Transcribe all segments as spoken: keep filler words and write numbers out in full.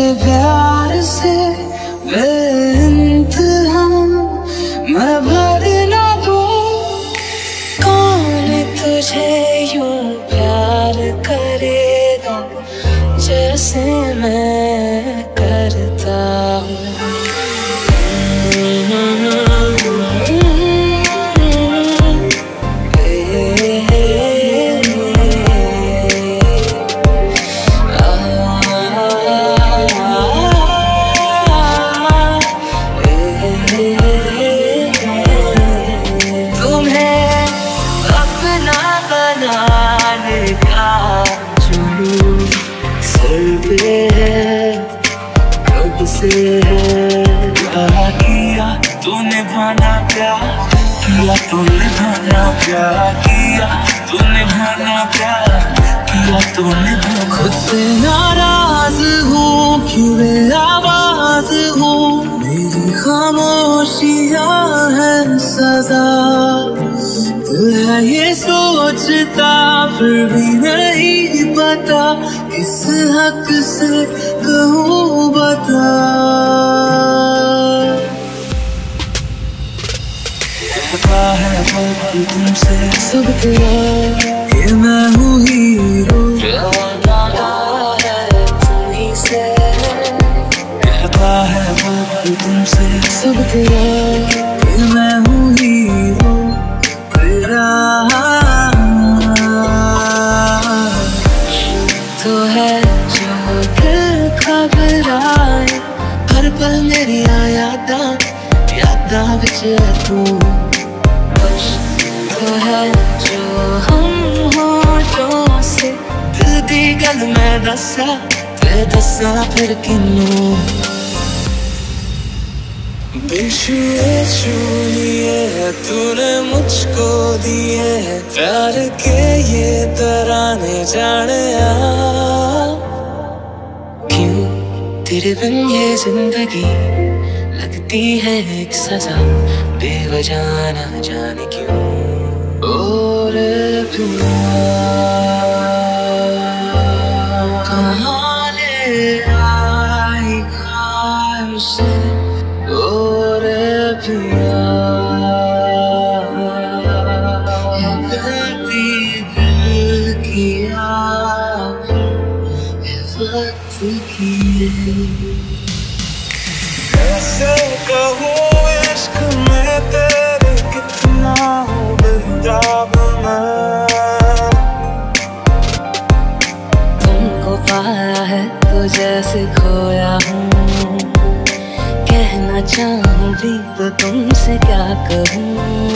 तेरे प्यार से बेइंतहा मैं भर ना दूं। कौन तुझे यूं प्यार करेगा जैसे मैं करता हूँ। क्या किया तूने भाना प्यार किया, तूने भाना प्यार किया, तूने भाना प्यार किया, तूने भाना। खुद से नाराज हूँ क्यों आवाज हूँ, मेरी खामोशियाँ है सजा। दिल है ये सोचता फिर भी नहीं पता, किस हक से कहूँ बता। कहता है पल पल तुमसे सब तेरा ये मैं हूँ हीरो, गाना है तुम ही से। कहता है पल पल तुमसे सब तेरा ये मैं हूँ हीरो तेरा। तो है जो दिल घबराए, हर पल मेरी यादां यादां विच तू। तो है जो हम होठों से दिल दी गल मैं दसा ते दसा फिर किनू। बिन छुए छू लिए तूने मुझको दिए प्यार के ये तराने जाने आ। क्यों तेरे बिन ये जिंदगी लगती है एक सजा, बेवजह ना जाने क्यों। और पिया कहाँ ले आई ख्वाब से, और पिया ये गलती दिल की आप ये वक्त की है। कैसे कहूँ इश्क में तेरे कितना हूँ बेताब मैं। तुमको पाया है तो जैसे खोया हूँ, कहना चाहूँ भी तो तुमसे क्या कहूँ।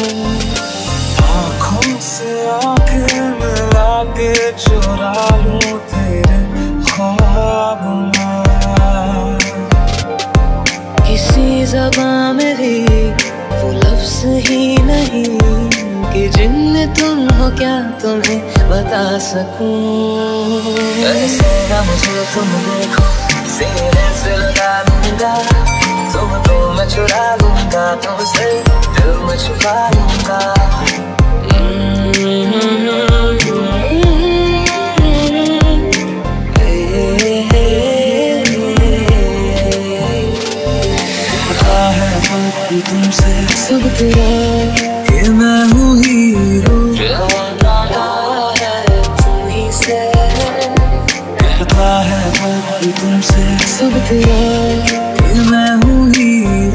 आँखों से आँखें मिला के चुरा लूँ तेरे ख्वाब में। किसी ज़बान में भी वो लफ्ज़ ही नहीं कि जिनमें तुम हो क्या तुम्हें बता सकूं। ऐसे ना मुझे तुम देखो सीने से लगा दूंगा, तुम तो मैं चुरा लूंगा तुमसे दिल में छुपा लूंगा। तुमसे सब तेरा ये मैं हूँ हीरो, गाना है तुम ही से। कहता है पल पल तुमसे सब तेरा ये मैं हूँ हीरो।